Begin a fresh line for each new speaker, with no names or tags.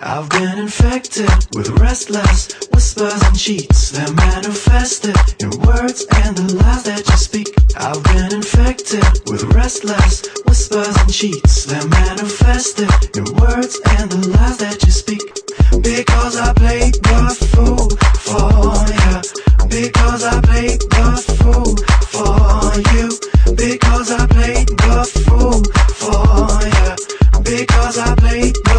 I've been infected with restless whispers and cheats that manifested in words and the lies that you speak. I've been infected with restless whispers and cheats that manifested in words and the lies that you speak. Because I played the fool for you. Because I played the fool for you. Because I played the fool for you. Because I played the